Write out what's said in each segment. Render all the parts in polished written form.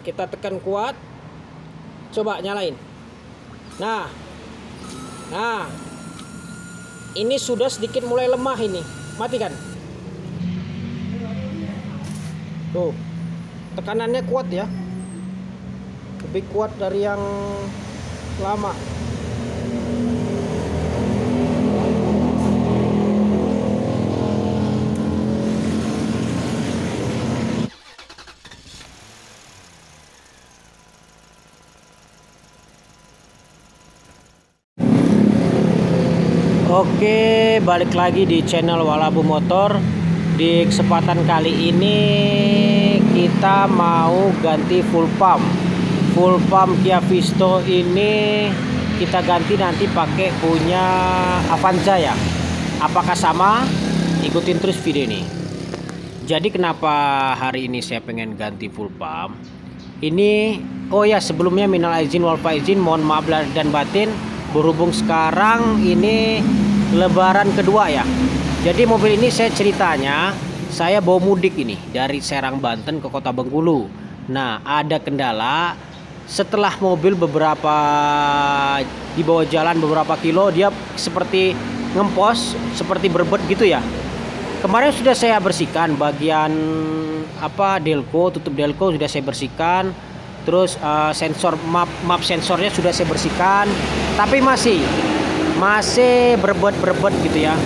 kita tekan kuat. Coba nyalain. Nah, ini sudah sedikit mulai lemah ini. Matikan. Tuh, tekanannya kuat ya. Lebih kuat dari yang lama. Oke, balik lagi di channel Walabu Motor. Di kesempatan kali ini kita mau ganti full pump. Full pump Kia Visto ini kita ganti nanti pakai punya Avanza ya. Apakah sama? Ikutin terus video ini. Jadi kenapa hari ini saya pengen ganti full pump? Ini, oh ya, sebelumnya minal izin wal faizin, mohon maaf lahir dan batin. Berhubung sekarang ini lebaran kedua ya. Jadi mobil ini saya bawa mudik ini dari Serang Banten ke Kota Bengkulu. Nah, ada kendala setelah mobil beberapa di bawah jalan beberapa kilo, dia seperti ngempos, seperti berbet gitu ya. Kemarin sudah saya bersihkan bagian delco, tutup delco sudah saya bersihkan. Terus sensor map sensornya sudah saya bersihkan, tapi masih berbet gitu ya.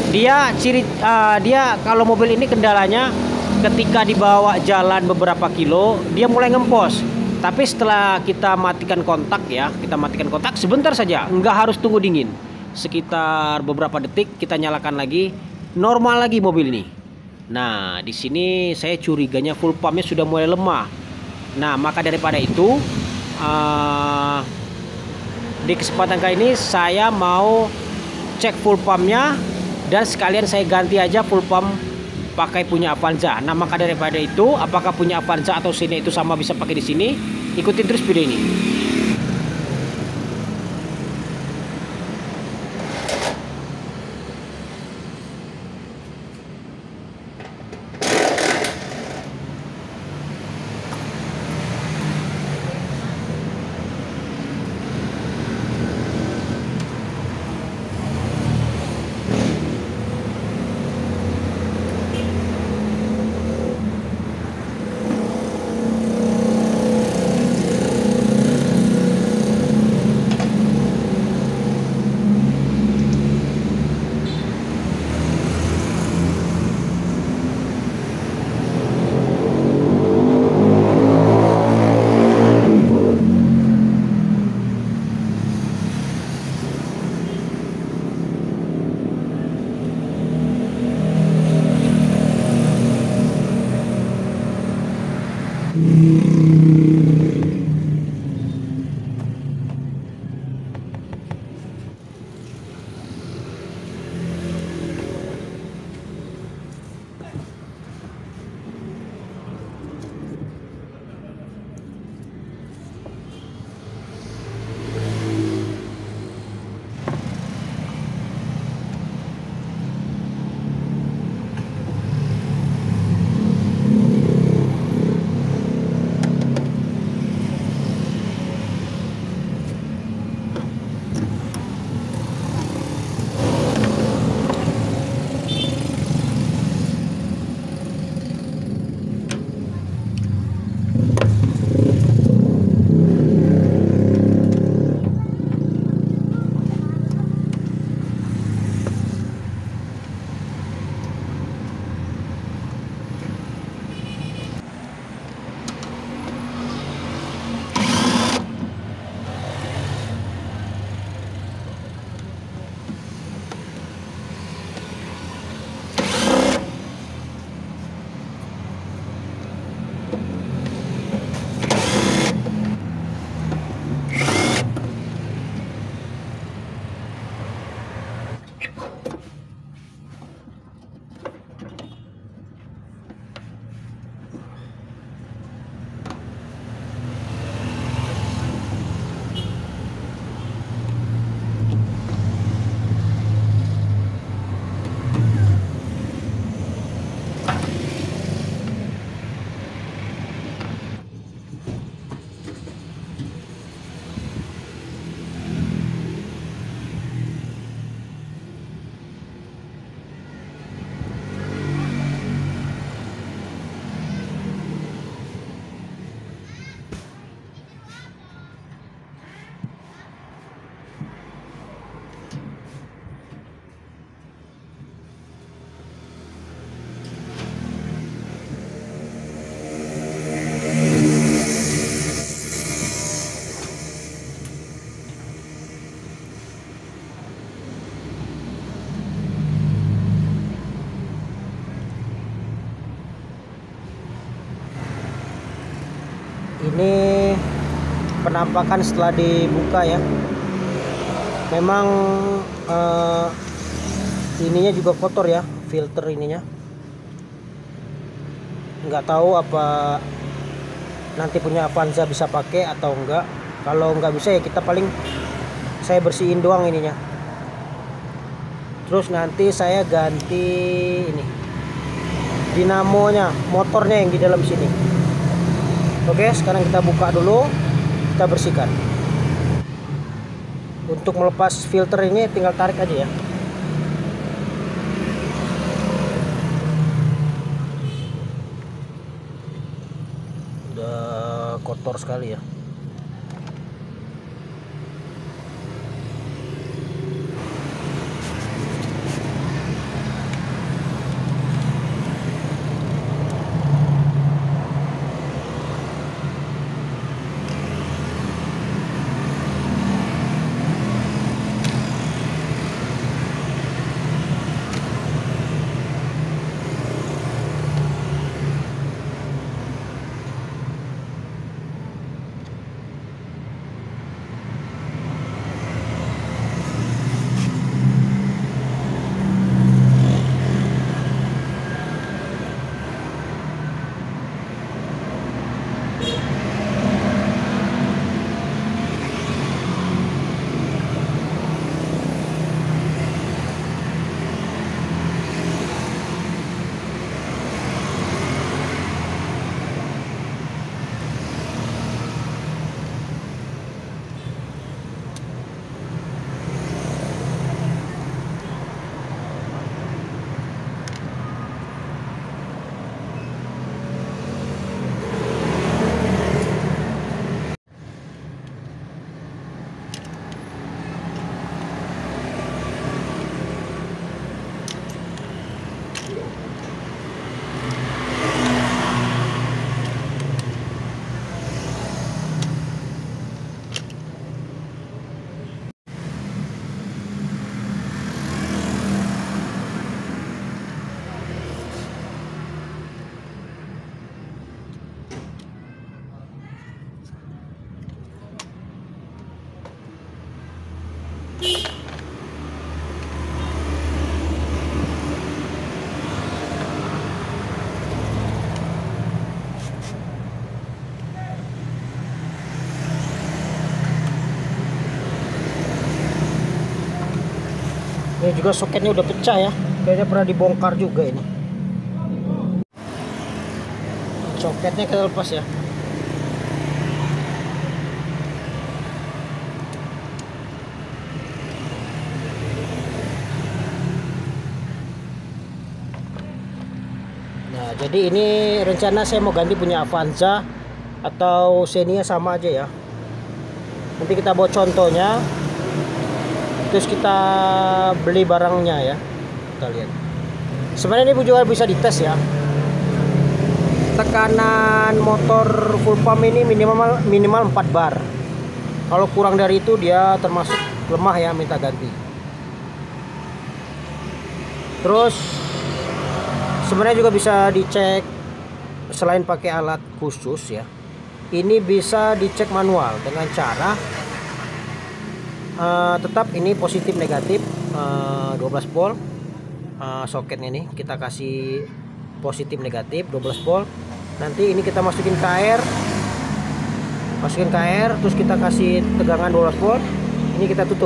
Dia kalau mobil ini kendalanya ketika dibawa jalan beberapa kilo dia mulai ngempos. Tapi setelah kita matikan kontak ya, sebentar saja, nggak harus tunggu dingin. Sekitar beberapa detik kita nyalakan lagi, normal lagi mobil ini. Nah, di sini saya curiganya full pumpnya sudah mulai lemah. Nah, maka daripada itu di kesempatan kali ini saya mau cek full pumpnya dan sekalian saya ganti aja full pump pakai punya Avanza. Nah, maka daripada itu, apakah punya Avanza atau sini itu sama bisa pakai di sini? Ikutin terus video ini. Ini penampakan setelah dibuka ya. Memang ininya juga kotor ya, filter ininya. Nggak tahu apa nanti punya Avanza bisa pakai atau enggak. Kalau nggak bisa ya kita paling saya bersihin doang ininya. Terus nanti saya ganti ini dinamonya, motornya yang di dalam sini. Oke, sekarang kita buka dulu, kita bersihkan. Untuk melepas filter ini tinggal tarik aja ya. Udah kotor sekali ya. Ini juga soketnya udah pecah ya. Kayaknya pernah dibongkar juga ini. Soketnya kita lepas ya. Nah, jadi ini rencana saya mau ganti punya Avanza atau Xenia sama aja ya. Nanti kita bawa contohnya. Terus kita beli barangnya ya, kita lihat. Sebenarnya ini juga bisa dites ya. Tekanan motor full pump ini minimal 4 bar. Kalau kurang dari itu dia termasuk lemah ya, minta ganti. Terus sebenarnya juga bisa dicek selain pakai alat khusus ya. Ini bisa dicek manual dengan cara tetap ini positif negatif 12 volt. Soketnya ini kita kasih positif negatif 12 volt. Nanti ini kita masukin ke air, terus kita kasih tegangan 12 volt. Ini kita tutup.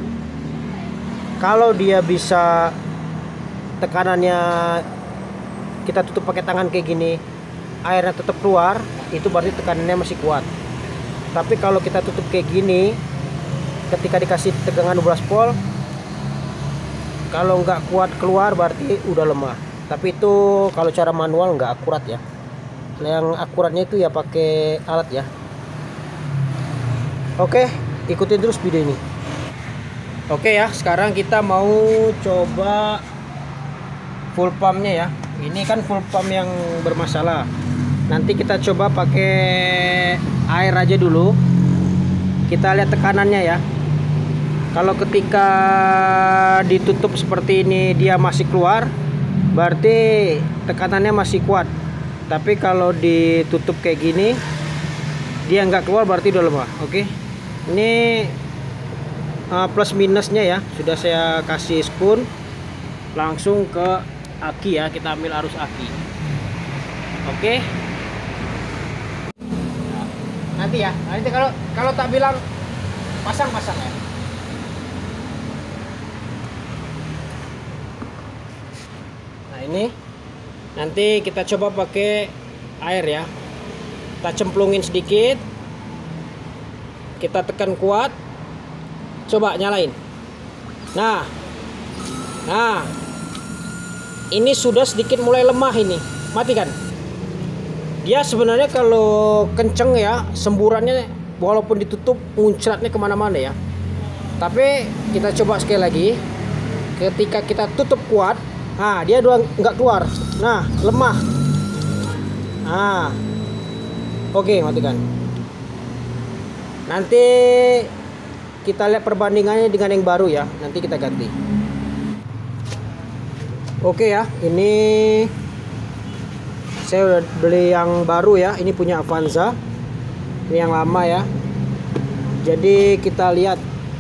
Kalau dia bisa tekanannya kita tutup pakai tangan kayak gini, airnya tetap keluar, itu berarti tekanannya masih kuat. Tapi kalau kita tutup kayak gini, ketika dikasih tegangan 12 volt, kalau nggak kuat keluar berarti udah lemah. Tapi itu kalau cara manual nggak akurat ya. Yang akuratnya itu ya pakai alat ya. Oke, ikutin terus video ini. Oke ya, sekarang kita mau coba full pumpnya ya. Ini kan full pump yang bermasalah. Nanti kita coba pakai air aja dulu. Kita lihat tekanannya ya. Kalau ketika ditutup seperti ini dia masih keluar, berarti tekanannya masih kuat. Tapi kalau ditutup kayak gini, dia nggak keluar berarti udah lemah. Oke, ini plus minusnya ya, sudah saya kasih spoon langsung ke aki ya, kita ambil arus aki. Oke, nanti ya, nanti kalau tak bilang pasang ya. Nah ini nanti kita coba pakai air ya, kita cemplungin sedikit, kita tekan kuat, coba nyalain. Nah ini sudah sedikit mulai lemah, ini matikan. Dia sebenarnya kalau kenceng ya, semburannya walaupun ditutup muncratnya kemana-mana ya. Tapi kita coba sekali lagi, ketika kita tutup kuat, nah dia udah nggak keluar, nah lemah. Nah oke, matikan. Nanti kita lihat perbandingannya dengan yang baru ya, nanti kita ganti. Oke ya, ini saya udah beli yang baru ya, ini punya Avanza, ini yang lama ya. Jadi kita lihat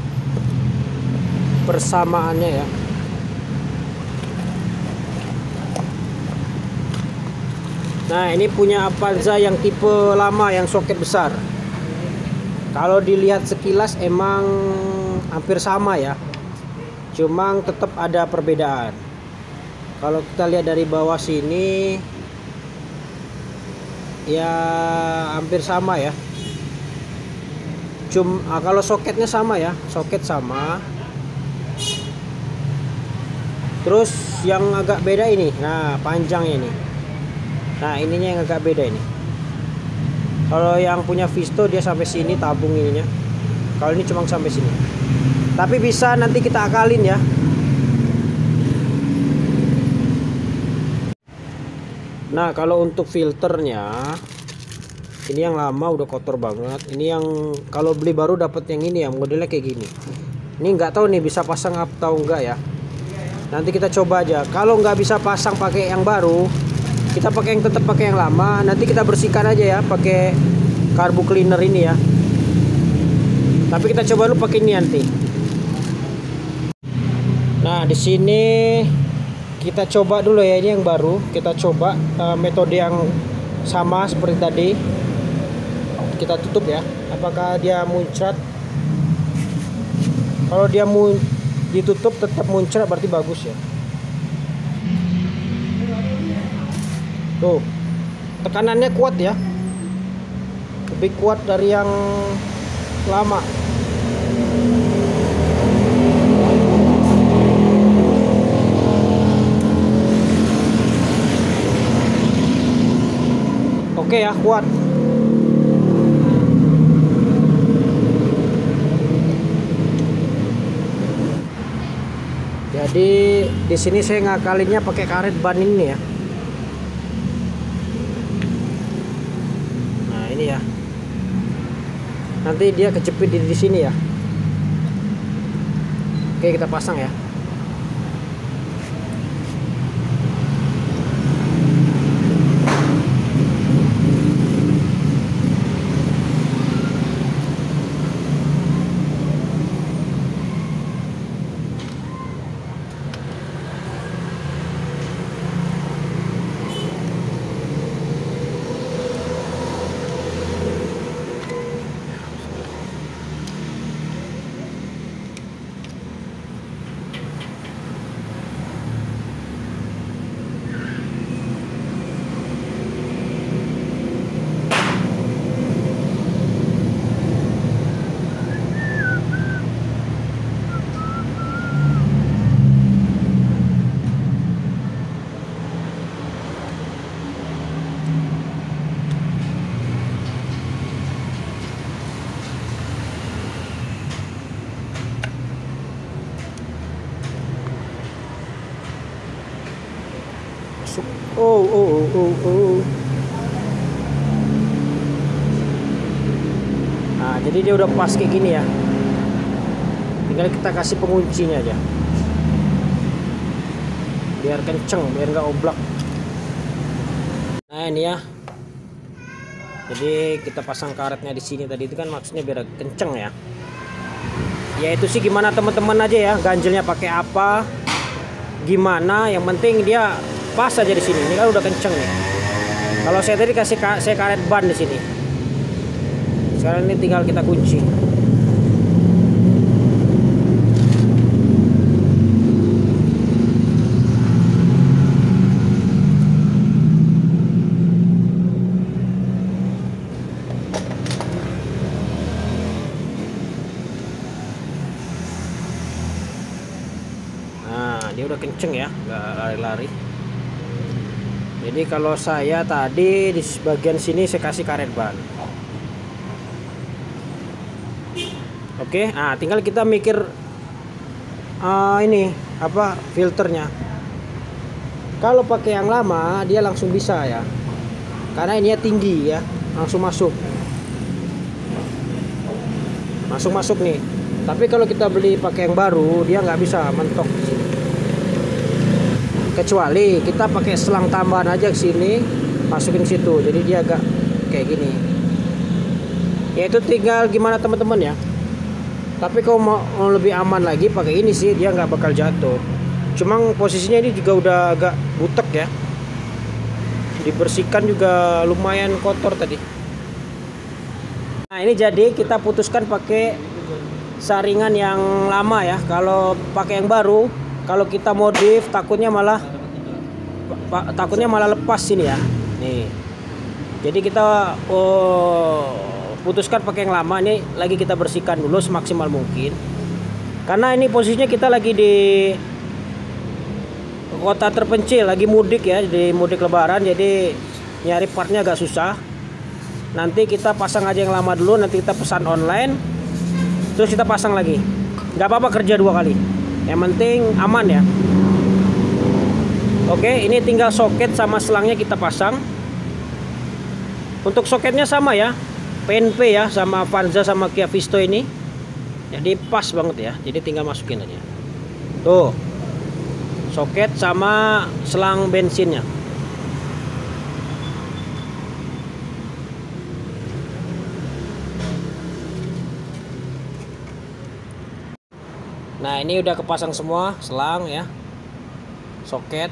persamaannya ya. Nah ini punya Avanza yang tipe lama, yang soket besar. Kalau dilihat sekilas emang hampir sama ya, cuma tetap ada perbedaan. Kalau kita lihat dari bawah sini ya hampir sama ya. Kalau soketnya sama ya, soket sama. Terus yang agak beda ini, nah panjangnya ini. Nah ininya yang agak beda ini. Kalau yang punya Visto dia sampai sini tabung ininya. Kalau ini cuma sampai sini. Tapi bisa nanti kita akalin ya. Nah kalau untuk filternya, ini yang lama udah kotor banget. Ini yang kalau beli baru dapat yang ini ya, modelnya kayak gini. Ini nggak tahu nih bisa pasang atau enggak ya. Nanti kita coba aja. Kalau nggak bisa pasang pakai yang baru, kita pakai yang tetap pakai yang lama. Nanti kita bersihkan aja ya pakai carbo cleaner ini ya. Tapi kita coba dulu pakai ini nanti. Nah di sini kita coba dulu ya, ini yang baru. Kita coba metode yang sama seperti tadi. Kita tutup ya. Apakah dia muncrat? Kalau dia ditutup tetap muncrat berarti bagus ya. Tuh, tekanannya kuat ya, lebih kuat dari yang lama. Oke ya, kuat. Jadi di sini saya ngakalinnya pakai karet ban ini ya. Nah ini ya. Nanti dia kejepit di sini ya. Oke kita pasang ya. Oh. Nah, jadi dia udah pas kayak gini ya. Tinggal kita kasih penguncinya aja. Biar kenceng, biar nggak oblak. Nah, ini ya. Jadi kita pasang karetnya di sini tadi itu kan maksudnya biar kenceng ya. Ya itu sih gimana teman-teman aja ya, ganjelnya pakai apa, gimana, yang penting dia pas aja di sini. Ini kan udah kenceng nih. Kalau saya tadi saya karet ban di sini. Sekarang ini tinggal kita kunci. Dia udah kenceng ya, nggak lari-lari. Jadi kalau saya tadi di bagian sini saya kasih karet ban. Oke, nah tinggal kita mikir ini apa filternya. Kalau pakai yang lama dia langsung bisa ya, karena ininya tinggi ya, langsung masuk nih. Tapi kalau kita beli pakai yang baru dia nggak bisa mentok di sini. Kecuali kita pakai selang tambahan aja ke sini, masukin situ, jadi dia agak kayak gini. Ya itu tinggal gimana teman-teman ya. Tapi kalau mau lebih aman lagi pakai ini sih, dia nggak bakal jatuh. Cuma posisinya ini juga udah agak butek ya. Dibersihkan juga lumayan kotor tadi. Nah ini jadi kita putuskan pakai saringan yang lama ya. Kalau pakai yang baru, kalau kita modif takutnya malah lepas sini ya. Nih. Jadi kita putuskan pakai yang lama. Ini lagi kita bersihkan dulu semaksimal mungkin. Karena ini posisinya kita lagi di kota terpencil, lagi mudik ya, di mudik lebaran, jadi nyari partnya agak susah. Nanti kita pasang aja yang lama dulu, nanti kita pesan online, terus kita pasang lagi. Nggak apa-apa kerja 2 kali. Yang penting aman ya. Oke, ini tinggal soket sama selangnya kita pasang. Untuk soketnya sama ya, PNP ya, sama Avanza sama Kia Visto ini. Jadi pas banget ya. Jadi tinggal masukin aja. Tuh, soket sama selang bensinnya. Nah ini udah kepasang semua selang ya, soket.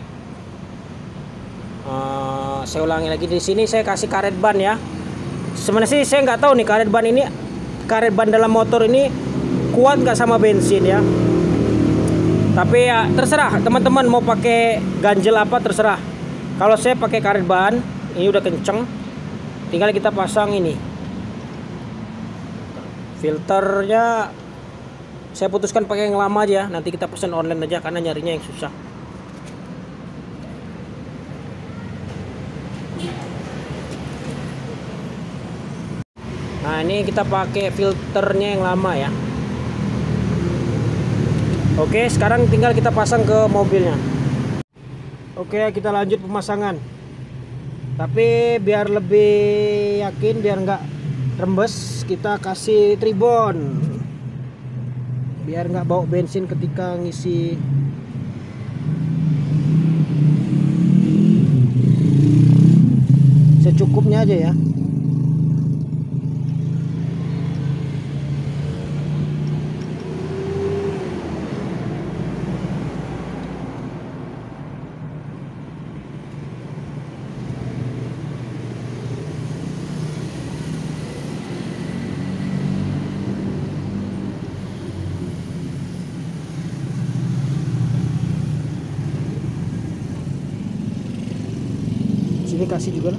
Saya ulangi lagi, di sini saya kasih karet ban ya. Sebenarnya sih saya nggak tahu nih karet ban dalam motor ini kuat nggak sama bensin ya. Tapi ya terserah teman-teman mau pakai ganjel apa terserah. Kalau saya pakai karet ban, ini udah kenceng. Tinggal kita pasang ini filternya. Saya putuskan pakai yang lama aja. Nanti kita pesan online aja karena nyarinya yang susah. Nah ini kita pakai filternya yang lama ya. Oke, sekarang tinggal kita pasang ke mobilnya. Oke, kita lanjut pemasangan. Tapi biar lebih yakin, biar nggak rembes, kita kasih tribon. Biar nggak bau bensin ketika ngisi. Secukupnya aja ya. Sini kasih juga lah.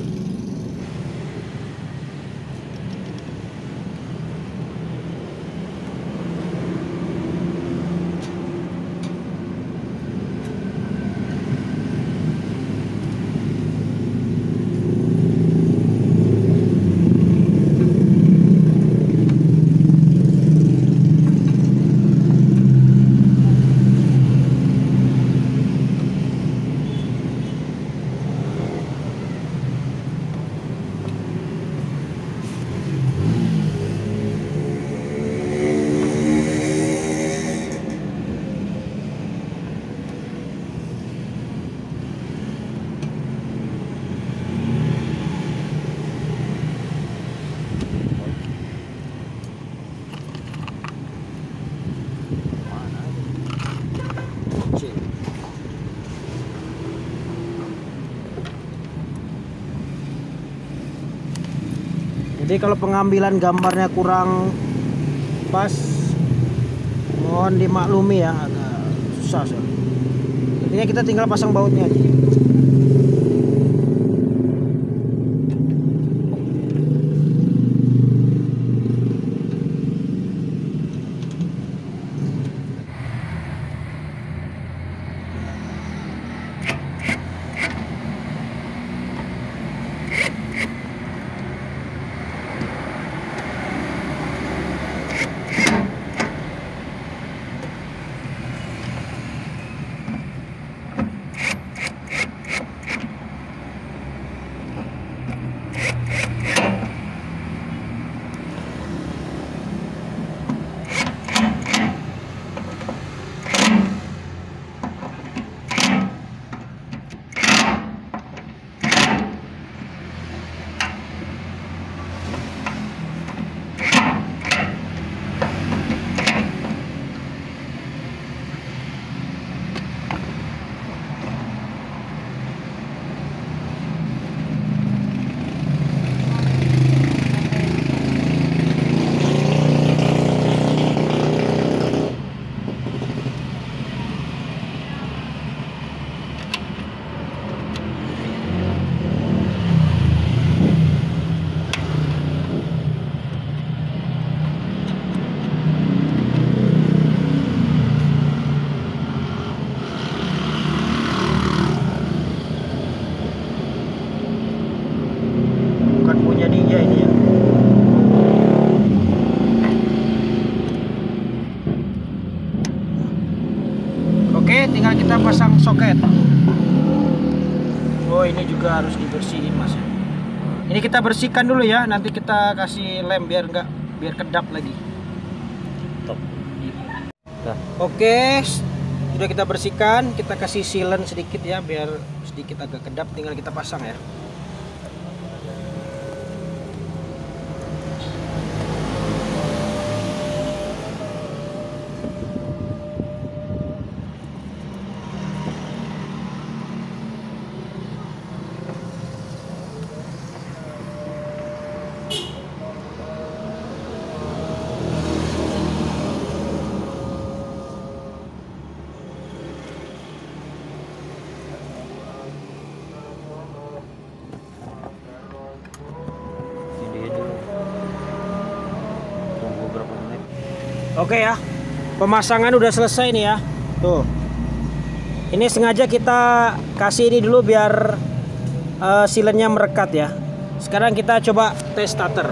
Jadi kalau pengambilan gambarnya kurang pas, mohon dimaklumi ya, agak susah soalnya. Intinya kita tinggal pasang bautnya aja. Bukan punya dia ini ya. Oke, tinggal kita pasang soket. Oh, ini juga harus dibersihin mas. Ini kita bersihkan dulu ya, nanti kita kasih lem biar kedap lagi. Top. Nah. Oke, sudah kita bersihkan, kita kasih sealant sedikit ya biar sedikit agak kedap, tinggal kita pasang ya. Oke ya, pemasangan udah selesai nih ya. Tuh, ini sengaja kita kasih ini dulu biar sealant-nya merekat ya. Sekarang kita coba tes starter.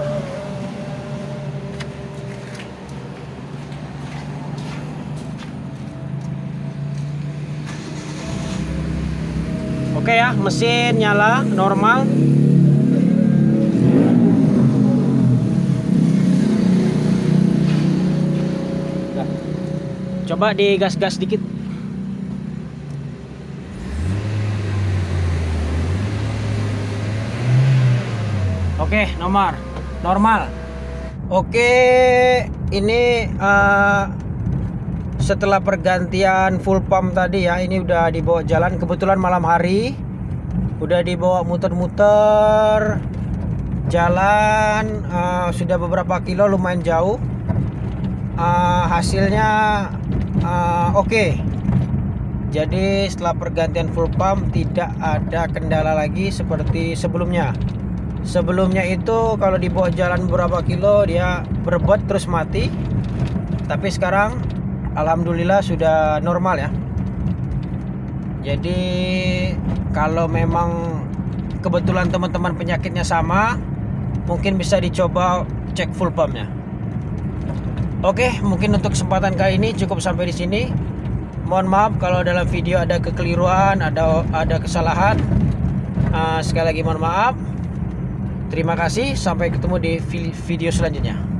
Oke ya, mesin nyala normal. Coba digas-gas dikit. Oke, normal. Oke, ini setelah pergantian full pump tadi ya, ini udah dibawa jalan. Kebetulan malam hari, udah dibawa muter-muter jalan, sudah beberapa kilo, lumayan jauh. Hasilnya oke. Jadi setelah pergantian full pump tidak ada kendala lagi seperti sebelumnya. Sebelumnya itu kalau dibawa jalan beberapa kilo dia berebut terus mati. Tapi sekarang alhamdulillah sudah normal ya. Jadi kalau memang kebetulan teman-teman penyakitnya sama, mungkin bisa dicoba cek full pumpnya. Oke, mungkin untuk kesempatan kali ini cukup sampai di sini. Mohon maaf kalau dalam video ada kekeliruan, ada kesalahan. Sekali lagi mohon maaf. Terima kasih, sampai ketemu di video selanjutnya.